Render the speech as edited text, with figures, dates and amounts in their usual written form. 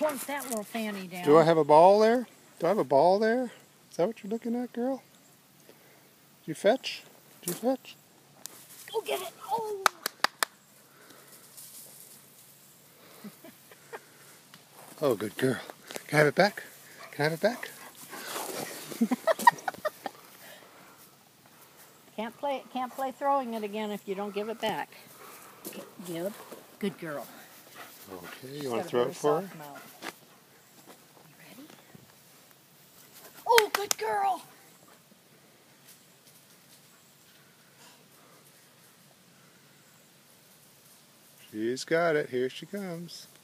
plunk that little fanny down. Do I have a ball there? Do I have a ball there? Is that what you're looking at, girl? Did you fetch? Did you fetch? Go get it. Oh! Oh, good girl. Can I have it back? Can I have it back? Can't play throwing it again if you don't give it back. Give. Good girl. Okay, you want to throw it for her? Mouth. You ready? Oh, good girl. She's got it. Here she comes.